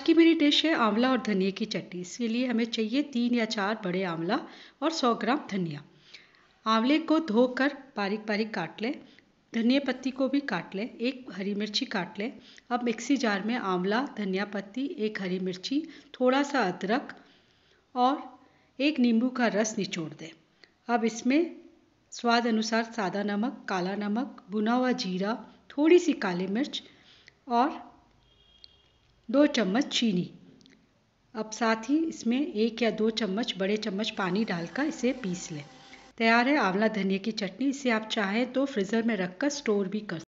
की मेरी डिश है आंवला और धनिया की चटनी। इसके लिए हमें चाहिए 3 या 4 बड़े आंवला और 100 ग्राम धनिया। आंवले को धोकर बारीक बारीक काट लें। धनिया पत्ती को भी काट लें। एक हरी मिर्ची काट लें। अब मिक्सी जार में आंवला, धनिया पत्ती, एक हरी मिर्ची, थोड़ा सा अदरक और एक नींबू का रस निचोड़ दें। अब इसमें स्वाद अनुसार सादा नमक, काला नमक, भुना हुआ जीरा, थोड़ी सी काली मिर्च और 2 चम्मच चीनी। अब साथ ही इसमें 1 या 2 चम्मच बड़े चम्मच पानी डालकर इसे पीस लें। तैयार है आंवला धनिया की चटनी। इसे आप चाहें तो फ्रीज़र में रखकर स्टोर भी कर